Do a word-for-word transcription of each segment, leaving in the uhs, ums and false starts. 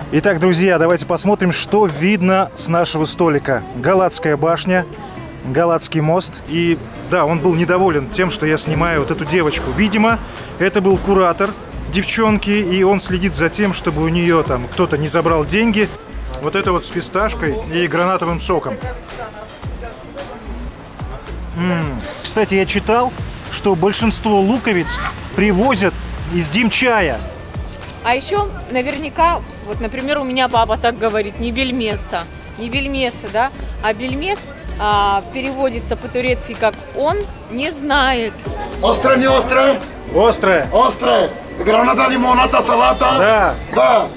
Итак, друзья, давайте посмотрим, что видно с нашего столика. Галатская башня, Галатский мост. И да, он был недоволен тем, что я снимаю вот эту девочку. Видимо, это был куратор девчонки, и он следит за тем, чтобы у нее там кто-то не забрал деньги. Вот это вот с фисташкой и гранатовым соком. М-м. Кстати, я читал, что большинство луковиц привозят из Димчая. А еще наверняка, вот, например, у меня папа так говорит, не бельмеса, не бельмеса, да, а бельмес а, переводится по-турецки как «он не знает». Острое, не острое? Острое. Острое. Граната, лимоната, салата? Да. Да.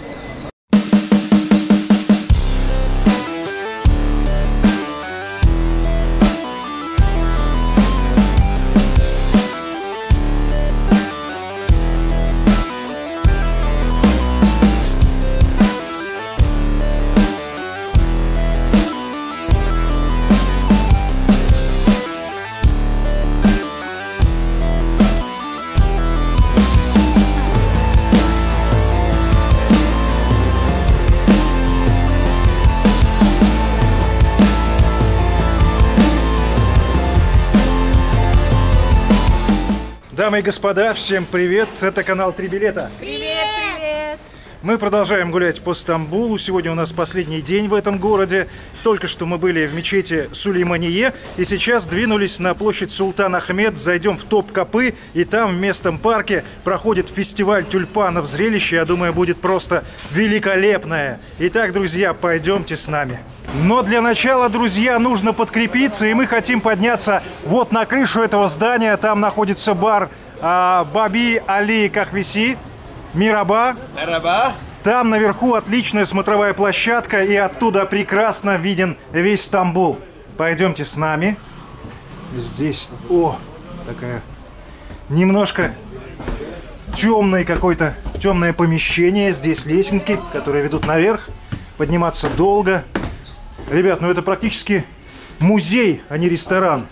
Дамы и господа, всем привет! Это канал Три билета. Привет, привет! Мы продолжаем гулять по Стамбулу. Сегодня у нас последний день в этом городе. Только что мы были в мечети Сулеймание и сейчас двинулись на площадь Султан Ахмед. Зайдем в Топкапы, и там в местном парке проходит фестиваль тюльпанов. Зрелище, я думаю, будет просто великолепное. Итак, друзья, пойдемте с нами. Но для начала, друзья, нужно подкрепиться, и мы хотим подняться вот на крышу этого здания. Там находится бар а, Баби Али Кахвеси, Мираба. Мираба. Там наверху отличная смотровая площадка, и оттуда прекрасно виден весь Стамбул. Пойдемте с нами. Здесь, о, такая немножко темное какое-то темное помещение. Здесь лесенки, которые ведут наверх. Подниматься долго. Ребят, ну это практически музей, а не ресторан.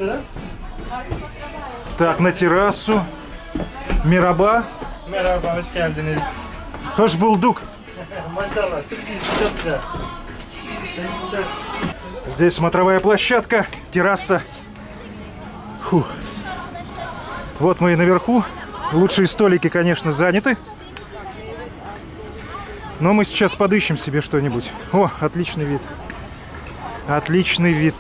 Так, на террасу. Мираба. Merhaba, hoş geldiniz. Hoş bulduk. Maşallah, Türkiye çok güzel. Здесь смотровая площадка, терраса. Фух. Вот мы и наверху. Лучшие столики, конечно, заняты. Но мы сейчас подыщем себе что-нибудь. О, отличный вид. Отличный вид.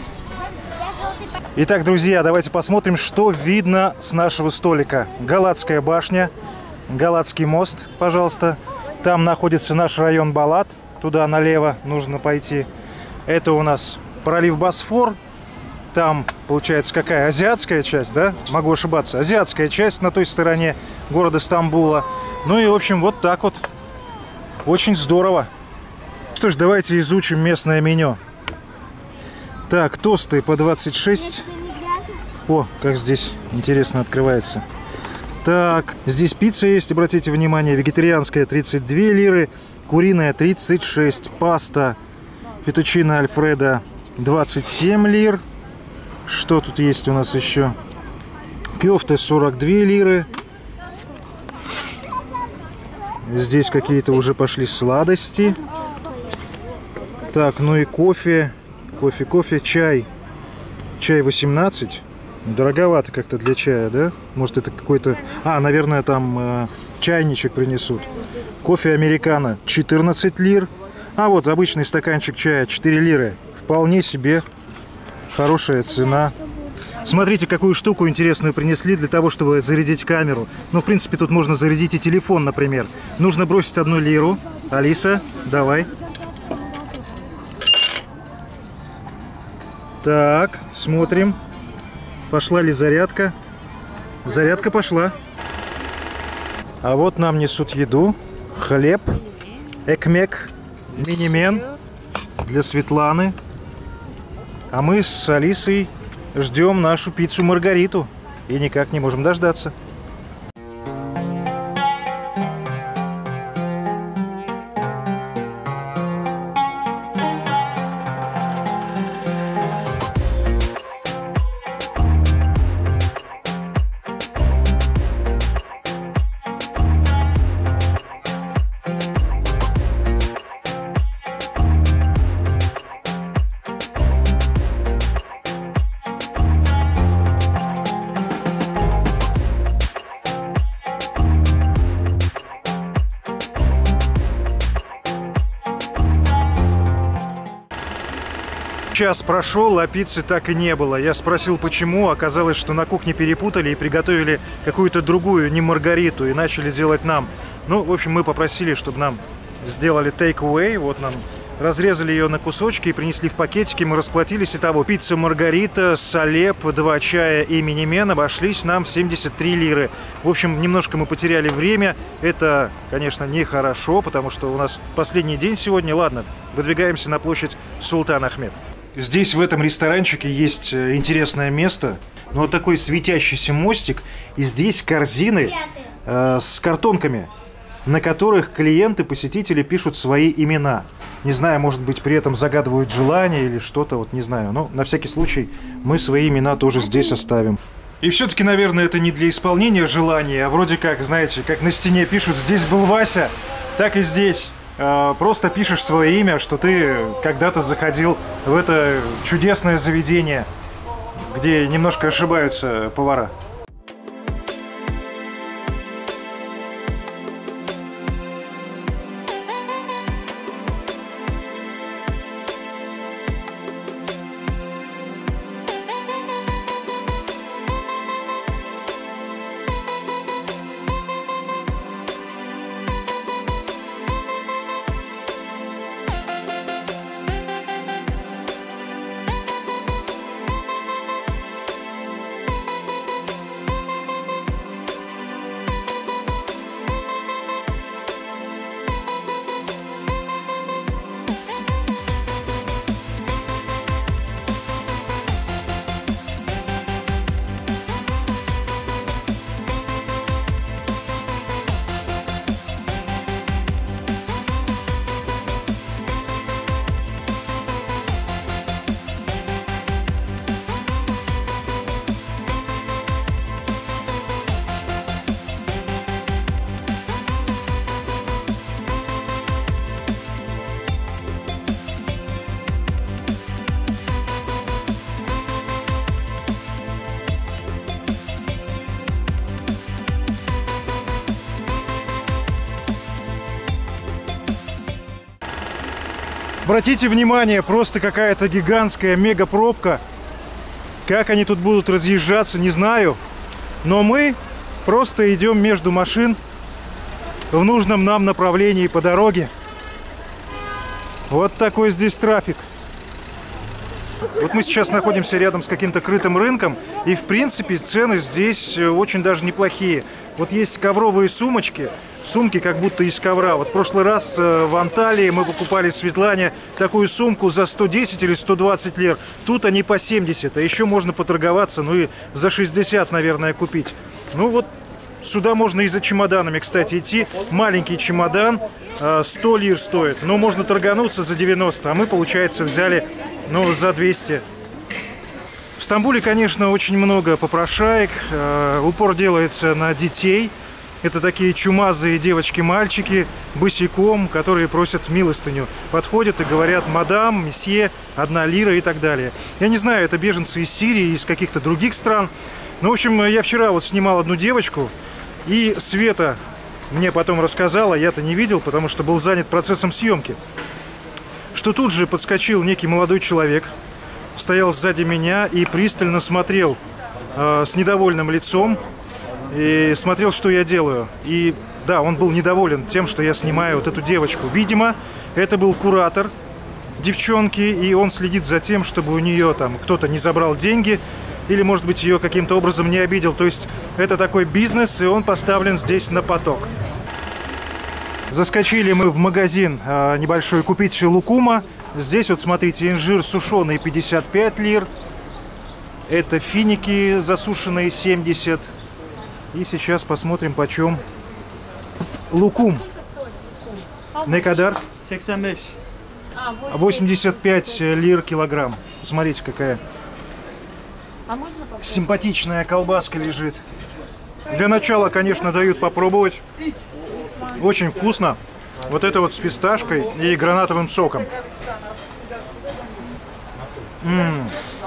Итак, друзья, давайте посмотрим, что видно с нашего столика. Галатская башня, Галатский мост, пожалуйста. Там находится наш район Балат. Туда налево нужно пойти. Это у нас пролив Босфор. Там, получается, какая? Азиатская часть, да? Могу ошибаться. Азиатская часть на той стороне города Стамбула. Ну и, в общем, вот так вот. Очень здорово. Что ж, давайте изучим местное меню. Так, тосты по двадцать шесть. О, как здесь интересно открывается. Так, здесь пицца есть, обратите внимание. Вегетарианская тридцать две лиры, куриная тридцать шесть. Паста фетучино альфредо двадцать семь лир. Что тут есть у нас еще? Кёфте сорок две лиры. Здесь какие-то уже пошли сладости. Так, ну и кофе. Кофе, кофе, чай. Чай восемнадцать. Дороговато как-то для чая, да? Может, это какой-то... А, наверное, там э, чайничек принесут. Кофе американо четырнадцать лир. А вот обычный стаканчик чая четыре лиры. Вполне себе хорошая цена. Смотрите, какую штуку интересную принесли для того, чтобы зарядить камеру. Ну, в принципе, тут можно зарядить и телефон, например. Нужно бросить одну лиру. Алиса, давай. Так, смотрим, пошла ли зарядка. Зарядка пошла. А вот нам несут еду. Хлеб, экмек, минимен для Светланы. А мы с Алисой ждем нашу пиццу Маргариту. И никак не можем дождаться. Час прошел, а пиццы так и не было. Я спросил, почему. Оказалось, что на кухне перепутали и приготовили какую-то другую, не маргариту, и начали делать нам. Ну, в общем, мы попросили, чтобы нам сделали take-away. Вот нам разрезали ее на кусочки и принесли в пакетики. Мы расплатились. Итого, пицца маргарита, салеп, два чая и мини-мен обошлись нам в семьдесят три лиры. В общем, немножко мы потеряли время. Это, конечно, нехорошо, потому что у нас последний день сегодня. Ладно, выдвигаемся на площадь Султан Ахмед. Здесь, в этом ресторанчике, есть интересное место. Ну, вот такой светящийся мостик. И здесь корзины э, с картонками, на которых клиенты, посетители пишут свои имена. Не знаю, может быть, при этом загадывают желание или что-то, вот не знаю. Но на всякий случай мы свои имена тоже здесь оставим. И все-таки, наверное, это не для исполнения желания, а вроде как, знаете, как на стене пишут «Здесь был Вася», так и здесь. Просто пишешь свое имя, что ты когда-то заходил в это чудесное заведение, где немножко ошибаются повара. Обратите внимание, просто какая-то гигантская мега-пробка. Как они тут будут разъезжаться, не знаю. Но мы просто идем между машин в нужном нам направлении по дороге. Вот такой здесь трафик. Вот мы сейчас находимся рядом с каким-то крытым рынком, и в принципе цены здесь очень даже неплохие. Вот есть ковровые сумочки, сумки как будто из ковра. Вот в прошлый раз в Анталии мы покупали Светлане такую сумку за сто десять или сто двадцать лир. Тут они по семьдесят, а еще можно поторговаться, ну и за шестьдесят, наверное, купить. Ну вот сюда можно и за чемоданами, кстати, идти. Маленький чемодан сто лир стоит, но можно торгануться за девяносто, а мы, получается, взяли, ну, за двести. В Стамбуле, конечно, очень много попрошаек, упор делается на детей. Это такие чумазые девочки-мальчики, босиком, которые просят милостыню. Подходят и говорят: мадам, месье, одна лира и так далее. Я не знаю, это беженцы из Сирии, из каких-то других стран. Ну, в общем, я вчера вот снимал одну девочку, и Света мне потом рассказала, я-то не видел, потому что был занят процессом съемки, что тут же подскочил некий молодой человек, стоял сзади меня и пристально смотрел э, с недовольным лицом, и смотрел, что я делаю. И да, он был недоволен тем, что я снимаю вот эту девочку. Видимо, это был куратор девчонки, и он следит за тем, чтобы у нее там кто-то не забрал деньги, или, может быть, ее каким-то образом не обидел. То есть это такой бизнес, и он поставлен здесь на поток. Заскочили мы в магазин э, небольшой купить лукума. Здесь вот, смотрите, инжир сушеный пятьдесят пять лир. Это финики засушенные семьдесят. И сейчас посмотрим, почем лукум. Не кадар? сексен беш. восемьдесят пять лир килограмм. Посмотрите, какая симпатичная колбаска лежит. Для начала, конечно, дают попробовать. Очень вкусно. Вот это вот с фисташкой и гранатовым соком. М-м.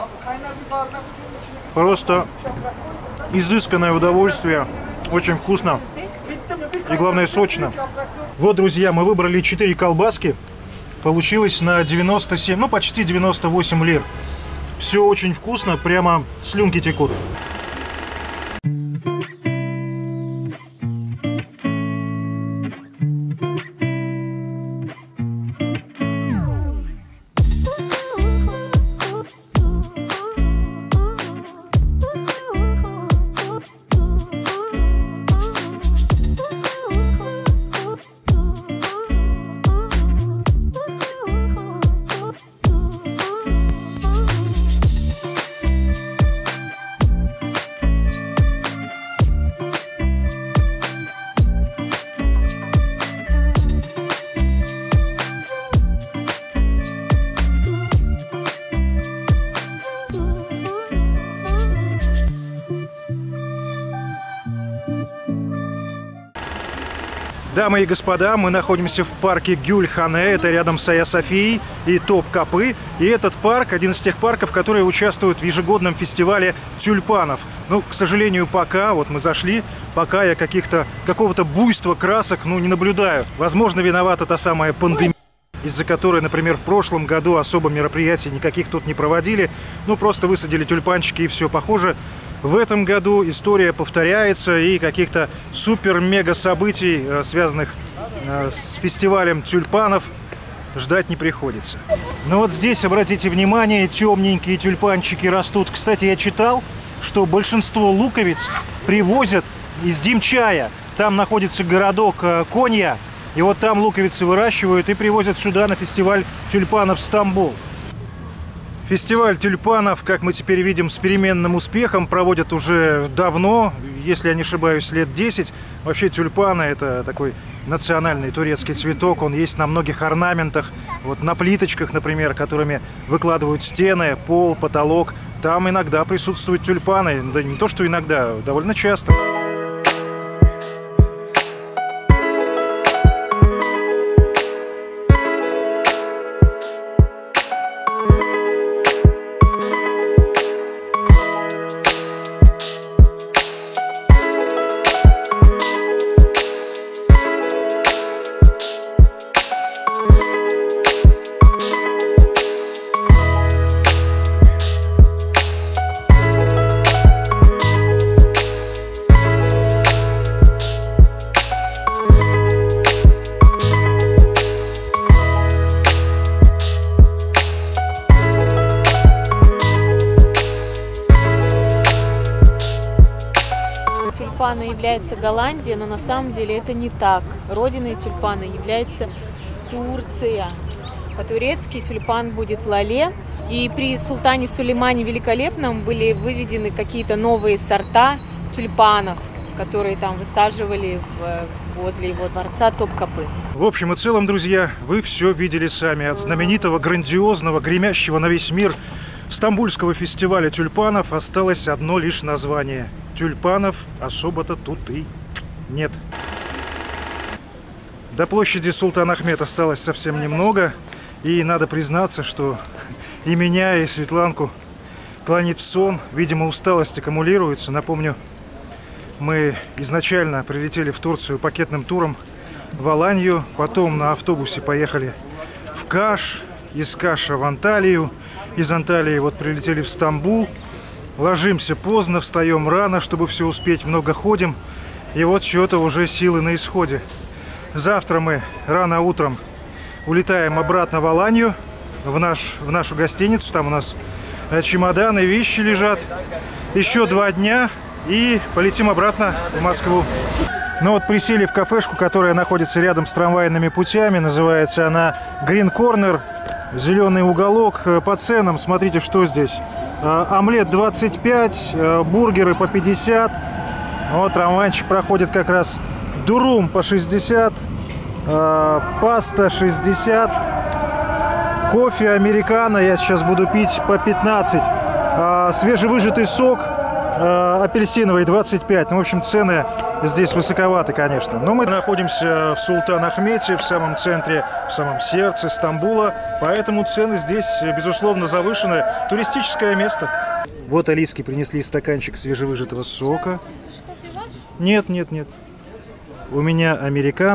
Просто изысканное удовольствие. Очень вкусно. И главное, сочно. Вот, друзья, мы выбрали четыре колбаски. Получилось на девяносто семь, ну почти девяносто восемь лир. Все очень вкусно, прямо слюнки текут. Дамы и господа, мы находимся в парке Гюльхане, это рядом с Айя Софией и Топкапы. И этот парк один из тех парков, которые участвуют в ежегодном фестивале тюльпанов. Ну, к сожалению, пока, вот мы зашли, пока я каких-то, какого-то буйства красок, ну, не наблюдаю. Возможно, виновата та самая пандемия, из-за которой, например, в прошлом году особо мероприятий никаких тут не проводили. Ну, просто высадили тюльпанчики и все. Похоже, в этом году история повторяется, и каких-то супер-мега событий, связанных с фестивалем тюльпанов, ждать не приходится. Но вот здесь, обратите внимание, темненькие тюльпанчики растут. Кстати, я читал, что большинство луковиц привозят из Димчая. Там находится городок Конья, и вот там луковицы выращивают и привозят сюда на фестиваль тюльпанов в Стамбул. Фестиваль тюльпанов, как мы теперь видим, с переменным успехом проводят уже давно, если я не ошибаюсь, лет десять. Вообще тюльпаны – это такой национальный турецкий цветок, он есть на многих орнаментах, вот на плиточках, например, которыми выкладывают стены, пол, потолок. Там иногда присутствуют тюльпаны, да не то что иногда, довольно часто. Тюльпана является Голландия, но на самом деле это не так. Родиной тюльпана является Турция. По-турецки тюльпан будет лале. И при султане Сулеймане Великолепном были выведены какие-то новые сорта тюльпанов, которые там высаживали в, возле его дворца Топкапы. В общем и целом, друзья, вы все видели сами. От знаменитого, грандиозного, гремящего на весь мир стамбульского фестиваля тюльпанов осталось одно лишь название. Тюльпанов особо-то тут и нет. До площади Султан Ахмед осталось совсем немного. И надо признаться, что и меня, и Светланку клонит в сон. Видимо, усталость аккумулируется. Напомню, мы изначально прилетели в Турцию пакетным туром в Аланью. Потом на автобусе поехали в Каш. Из Каша в Анталию. Из Анталии вот прилетели в Стамбул. Ложимся поздно, встаем рано, чтобы все успеть, много ходим. И вот что-то уже силы на исходе. Завтра мы рано утром улетаем обратно в Аланью, в, наш, в нашу гостиницу. Там у нас чемоданы, вещи лежат. Еще два дня и полетим обратно в Москву. Ну вот присели в кафешку, которая находится рядом с трамвайными путями. Называется она Green Corner. Зеленый уголок. По ценам смотрите, что здесь. Омлет двадцать пять, бургеры по пятьдесят. Вот трамвайчик проходит как раз. Дурум по шестьдесят, паста шестьдесят, кофе американо я сейчас буду пить по пятнадцать, свежевыжатый сок апельсиновый двадцать пять. Ну, в общем, цены здесь высоковаты, конечно. Но мы находимся в Султан-Ахмете, в самом центре, в самом сердце Стамбула, поэтому цены здесь, безусловно, завышены. Туристическое место. Вот Алиске принесли стаканчик свежевыжатого сока. Нет, нет, нет. У меня американо.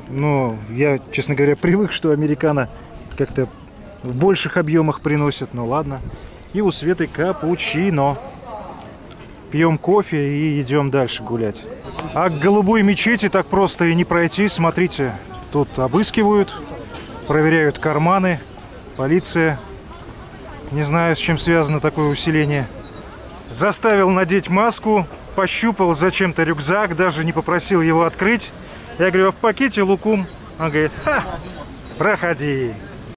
Но я, честно говоря, привык, что американо как-то в больших объемах приносят. Ну ладно. И у Светы капучино. Пьем кофе и идем дальше гулять. А к голубой мечети так просто и не пройти. Смотрите, тут обыскивают, проверяют карманы, полиция. Не знаю, с чем связано такое усиление. Заставил надеть маску, пощупал зачем-то рюкзак, даже не попросил его открыть. Я говорю, а в пакете лукум? Он говорит, ха, проходи.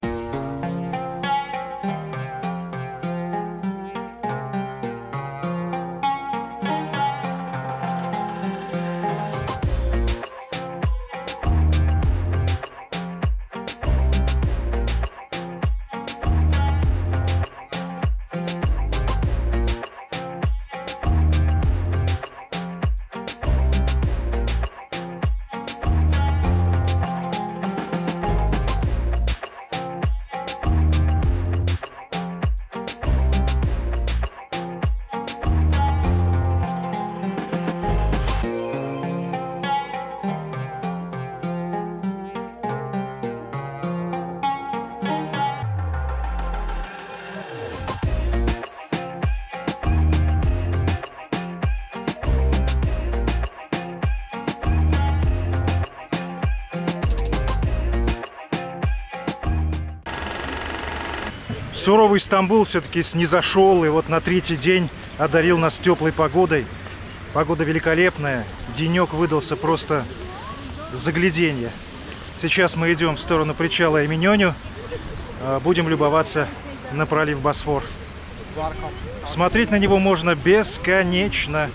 Суровый Стамбул все-таки снизошел, и вот на третий день одарил нас теплой погодой. Погода великолепная, денек выдался просто загляденье. Сейчас мы идем в сторону причала Эминёню, будем любоваться на пролив Босфор. Смотреть на него можно бесконечно.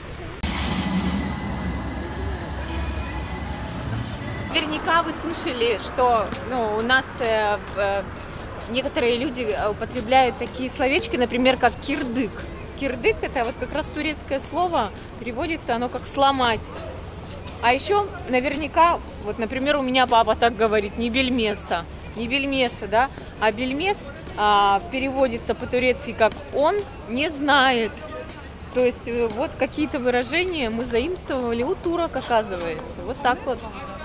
Наверняка вы слышали, что ну, у нас э, э, некоторые люди употребляют такие словечки, например, как кирдык. Кирдык – это вот как раз турецкое слово, переводится оно как «сломать». А еще наверняка, вот, например, у меня папа так говорит, не бельмеса, не бельмеса, да, а бельмес а, переводится по-турецки как «он не знает». То есть вот какие-то выражения мы заимствовали у турок, оказывается. Вот так вот.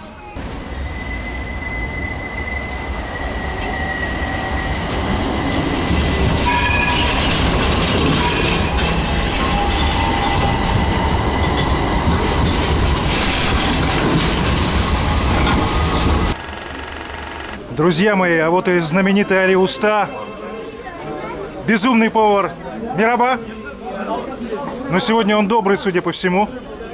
Друзья мои, а вот и знаменитый Али Уста, безумный повар Мираба. Но сегодня он добрый, судя по всему.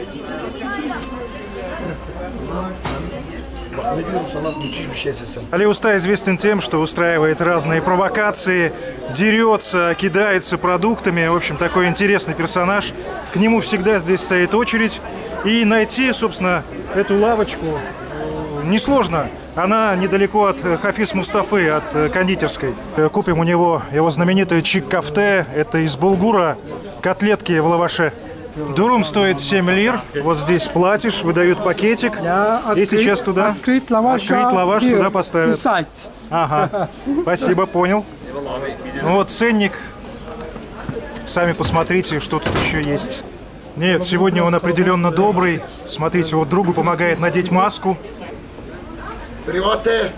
Али Уста известен тем, что устраивает разные провокации, дерется, кидается продуктами. В общем, такой интересный персонаж. К нему всегда здесь стоит очередь. И найти, собственно, эту лавочку несложно. Она недалеко от Хафиз Мустафы, от кондитерской. Купим у него его знаменитую чик-кафте. Это из булгура, котлетки в лаваше. Дурум стоит семь лир. Вот здесь платишь, выдают пакетик. И сейчас туда открыть лаваш, лаваш туда поставят. Ага, спасибо, понял. Ну вот ценник. Сами посмотрите, что тут еще есть. Нет, сегодня он определенно добрый. Смотрите, вот другу помогает надеть маску. Приваты.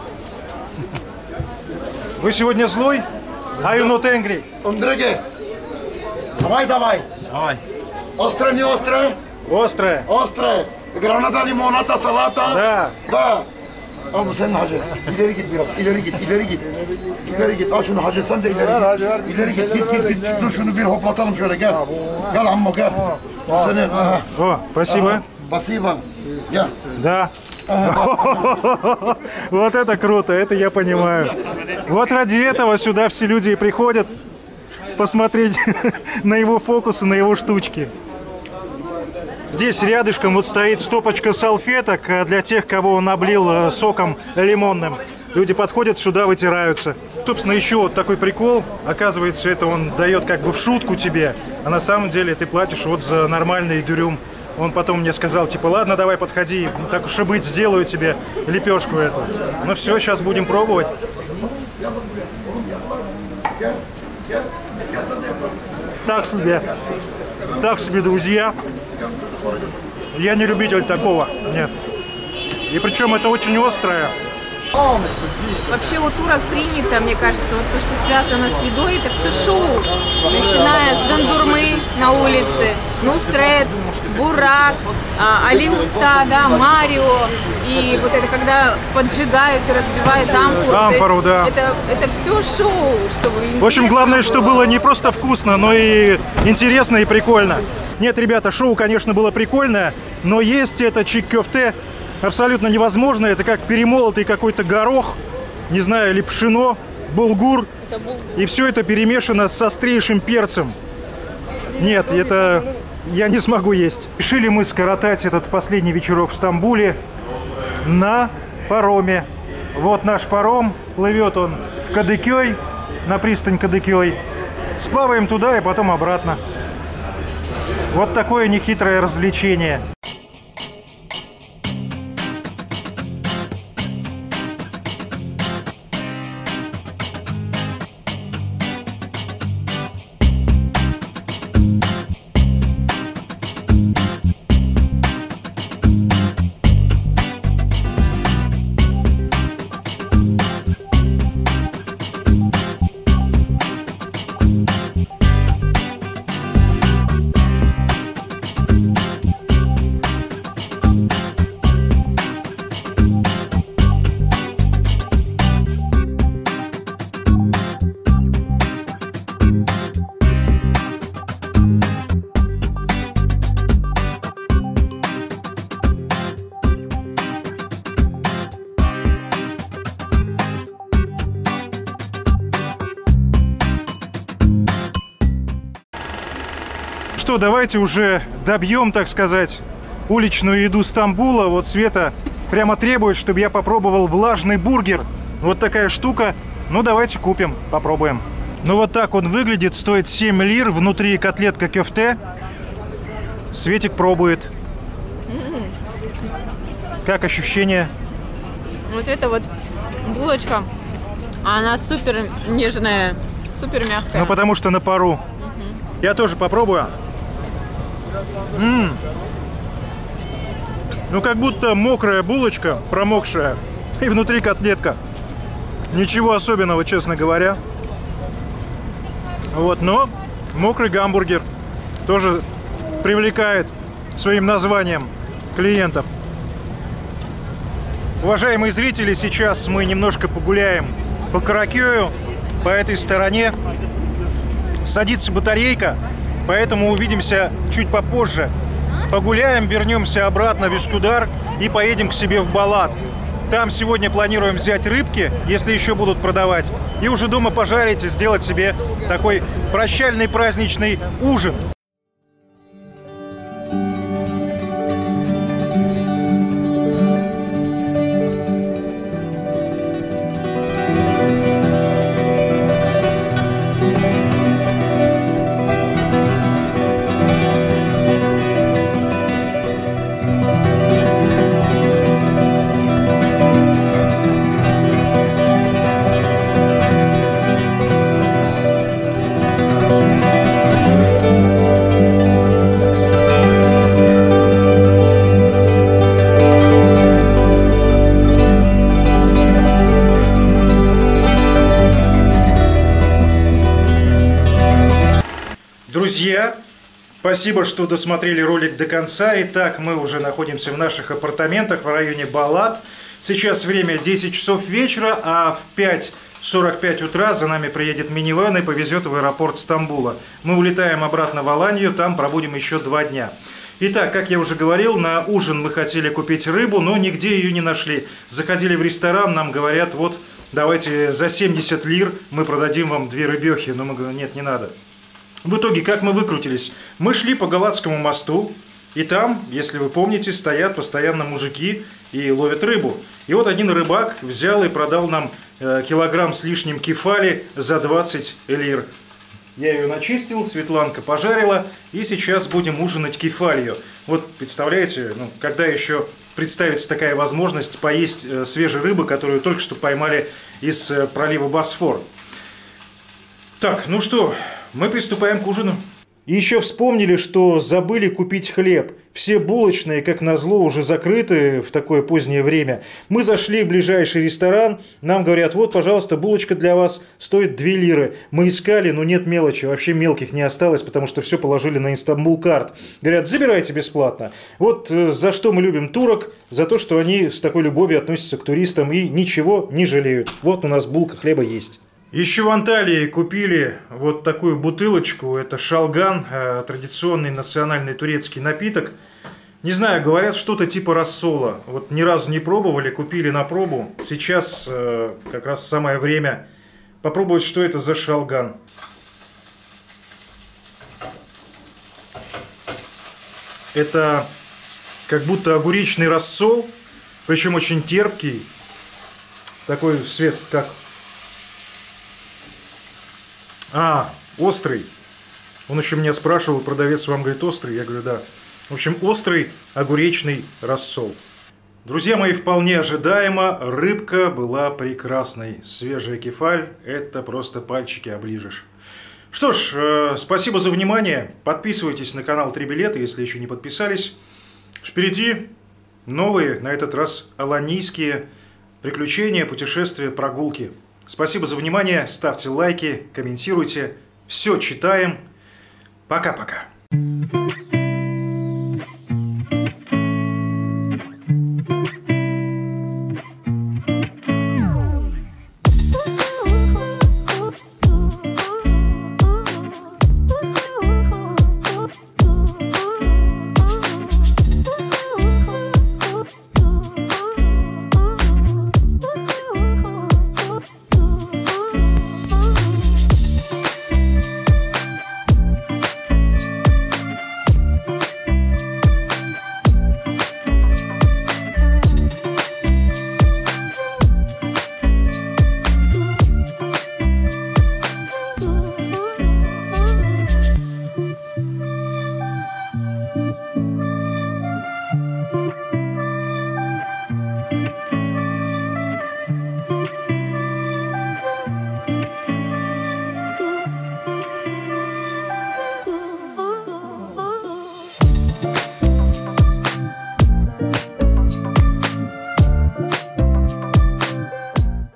Вы сегодня злой? Are you not angry? Undrыги. Давай, давай. Давай. Острое, не острое? Острое. Острое. Граната, лимоната, салата. Да. Да. Al bu senin hacı. İleri git biraz. İleri git, ileri git. İleri git. Al şunu hacı, sen de ileri git. İleri git, git, git, git. Dur şunu bir hoplatalım şöyle, gel. Gel ammo, gel. Bu senin. Aha. О, спасибо. Спасибо. Gel. Да. Вот это круто, это я понимаю. Вот ради этого сюда все люди и приходят посмотреть на его фокусы, на его штучки. Здесь рядышком вот стоит стопочка салфеток для тех, кого он облил соком лимонным. Люди подходят сюда, вытираются. Собственно, еще вот такой прикол. Оказывается, это он дает как бы в шутку тебе, а на самом деле ты платишь вот за нормальный дюрюм. Он потом мне сказал, типа, ладно, давай подходи, так уж и быть, сделаю тебе лепешку эту. Ну все, сейчас будем пробовать. Так себе. Так себе, друзья. Я не любитель такого. Нет. И причем это очень острое. Вообще у турок принято, мне кажется, вот то, что связано с едой, это все шоу. Начиная с дандурмы на улице, Нусрет, Бурак, Али Уста, да, Марио. И вот это когда поджигают и разбивают амфору. Амфору, да. Это, это все шоу, чтобы В общем, главное, что было не просто вкусно, но и интересно и прикольно. Нет, ребята, шоу, конечно, было прикольное, но есть это чик-кёфте абсолютно невозможно. Это как перемолотый какой-то горох, не знаю, или пшено, булгур. Это булгур. И все это перемешано с острейшим перцем. Нет, это я не смогу есть. Решили мы скоротать этот последний вечерок в Стамбуле на пароме. Вот наш паром, плывет он в Кадыкёй, на пристань Кадыкёй. Сплаваем туда и потом обратно. Вот такое нехитрое развлечение. Что, давайте уже добьем, так сказать, уличную еду Стамбула. Вот Света прямо требует, чтобы я попробовал влажный бургер. Вот такая штука. Ну, давайте купим, попробуем. Ну, вот так он выглядит. Стоит семь лир. Внутри котлетка кёфте. Светик пробует. Как ощущение? Вот это вот булочка, она супер нежная, супер мягкая. Ну, потому что на пару. Угу. Я тоже попробую. М-м. Ну, как будто мокрая булочка, промокшая, и внутри котлетка. Ничего особенного, честно говоря. Вот, но мокрый гамбургер тоже привлекает своим названием клиентов. Уважаемые зрители, сейчас мы немножко погуляем по Каракёю, по этой стороне. Садится батарейка, поэтому увидимся чуть попозже. Погуляем, вернемся обратно в Üsküdar и поедем к себе в Балат. Там сегодня планируем взять рыбки, если еще будут продавать, и уже дома пожарить и сделать себе такой прощальный праздничный ужин. Друзья, спасибо, что досмотрели ролик до конца. Итак, мы уже находимся в наших апартаментах в районе Балат. Сейчас время десять часов вечера, а в пять сорок пять утра за нами приедет минивэн и повезет в аэропорт Стамбула. Мы улетаем обратно в Аланию, там пробудем еще два дня. Итак, как я уже говорил, на ужин мы хотели купить рыбу, но нигде ее не нашли. Заходили в ресторан, нам говорят, вот, давайте за семьдесят лир мы продадим вам две рыбехи. Но мы говорим, нет, не надо. В итоге, как мы выкрутились? Мы шли по Галатскому мосту, и там, если вы помните, стоят постоянно мужики и ловят рыбу. И вот один рыбак взял и продал нам э, килограмм с лишним кефали за двадцать лир. Я ее начистил, Светланка пожарила, и сейчас будем ужинать кефалью. Вот, представляете, ну, когда еще представится такая возможность поесть э, свежей рыбы, которую только что поймали из э, пролива Босфор. Так, ну что... Мы приступаем к ужину. И еще вспомнили, что забыли купить хлеб. Все булочные, как назло, уже закрыты в такое позднее время. Мы зашли в ближайший ресторан, нам говорят, вот, пожалуйста, булочка для вас стоит две лиры. Мы искали, но нет мелочи, вообще мелких не осталось, потому что все положили на Istanbul-Card. Говорят, забирайте бесплатно. Вот э, за что мы любим турок, за то, что они с такой любовью относятся к туристам и ничего не жалеют. Вот у нас булка хлеба есть. Еще в Анталии купили вот такую бутылочку, это шалган, э, традиционный национальный турецкий напиток. Не знаю, говорят что-то типа рассола. Вот ни разу не пробовали, купили на пробу. Сейчас э, как раз самое время попробовать, что это за шалган. Это как будто огуречный рассол, причем очень терпкий. Такой цвет, как... А, острый. Он еще меня спрашивал, продавец вам говорит острый? Я говорю, да. В общем, острый огуречный рассол. Друзья мои, вполне ожидаемо, рыбка была прекрасной. Свежая кефаль, это просто пальчики оближешь. Что ж, э, спасибо за внимание. Подписывайтесь на канал Три Билета, если еще не подписались. Впереди новые, на этот раз аланийские приключения, путешествия, прогулки. Спасибо за внимание, ставьте лайки, комментируйте. Все читаем. Пока-пока.